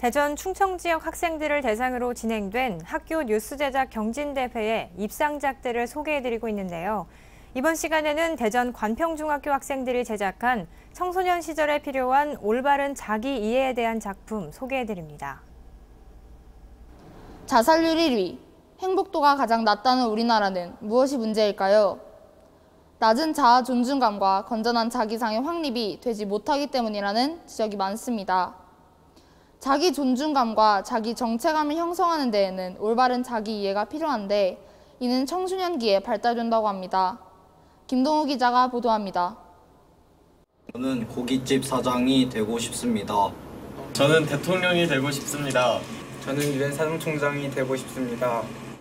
대전 충청 지역 학생들을 대상으로 진행된 학교 뉴스 제작 경진대회의 입상작들을 소개해드리고 있는데요. 이번 시간에는 대전 관평중학교 학생들이 제작한 청소년 시절에 필요한 올바른 자기 이해에 대한 작품 소개해드립니다. 자살률 1위, 행복도가 가장 낮다는 우리나라는 무엇이 문제일까요? 낮은 자아 존중감과 건전한 자기상의 확립이 되지 못하기 때문이라는 지적이 많습니다. 자기 존중감과 자기 정체감을 형성하는 데에는 올바른 자기 이해가 필요한데 이는 청소년기에 발달된다고 합니다. 김동우 기자가 보도합니다. 저는 고깃집 사장이 되고 싶습니다. 저는 대통령이 되고 싶습니다. 저는 유엔 사무총장이 되고 싶습니다.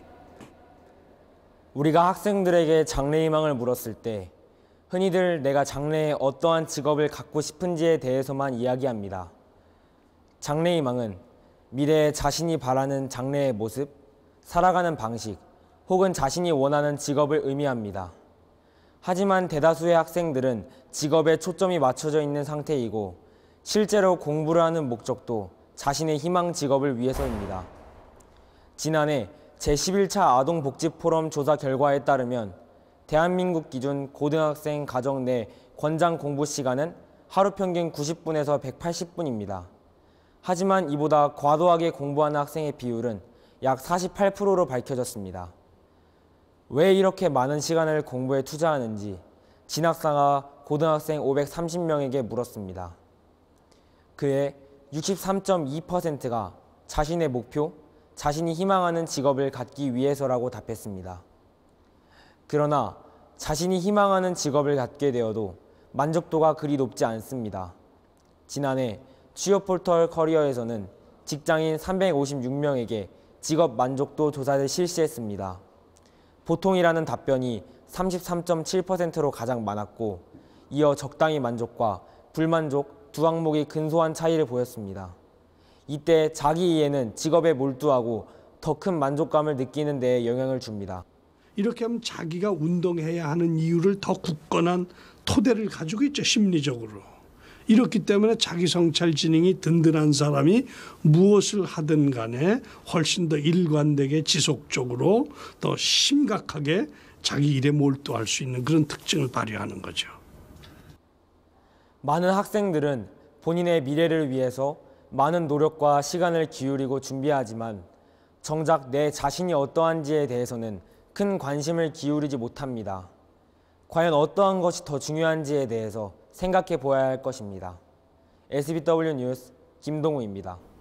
우리가 학생들에게 장래희망을 물었을 때 흔히들 내가 장래에 어떠한 직업을 갖고 싶은지에 대해서만 이야기합니다. 장래희망은 미래에 자신이 바라는 장래의 모습, 살아가는 방식, 혹은 자신이 원하는 직업을 의미합니다. 하지만 대다수의 학생들은 직업에 초점이 맞춰져 있는 상태이고 실제로 공부를 하는 목적도 자신의 희망 직업을 위해서입니다. 지난해 제11차 아동복지포럼 조사 결과에 따르면 대한민국 기준 고등학생 가정 내 권장 공부 시간은 하루 평균 90분에서 180분입니다. 하지만 이보다 과도하게 공부하는 학생의 비율은 약 48%로 밝혀졌습니다. 왜 이렇게 많은 시간을 공부에 투자하는지 진학사가 고등학생 530명에게 물었습니다. 그의 63.2%가 자신의 목표, 자신이 희망하는 직업을 갖기 위해서라고 답했습니다. 그러나 자신이 희망하는 직업을 갖게 되어도 만족도가 그리 높지 않습니다. 지난해 취업 포털 커리어에서는 직장인 356명에게 직업 만족도 조사를 실시했습니다. 보통이라는 답변이 33.7%로 가장 많았고 이어 적당히 만족과 불만족 두 항목이 근소한 차이를 보였습니다. 이때 자기 이해는 직업에 몰두하고 더 큰 만족감을 느끼는 데에 영향을 줍니다. 이렇게 하면 자기가 운동해야 하는 이유를 더 굳건한 토대를 가지고 있죠, 심리적으로. 이렇기 때문에 자기 성찰 지능이 든든한 사람이 무엇을 하든 간에 훨씬 더 일관되게 지속적으로 더 심각하게 자기 일에 몰두할 수 있는 그런 특징을 발휘하는 거죠. 많은 학생들은 본인의 미래를 위해서 많은 노력과 시간을 기울이고 준비하지만 정작 내 자신이 어떠한지에 대해서는 큰 관심을 기울이지 못합니다. 과연 어떠한 것이 더 중요한지에 대해서 생각해 보아야 할 것입니다. SBW 뉴스 김동우입니다.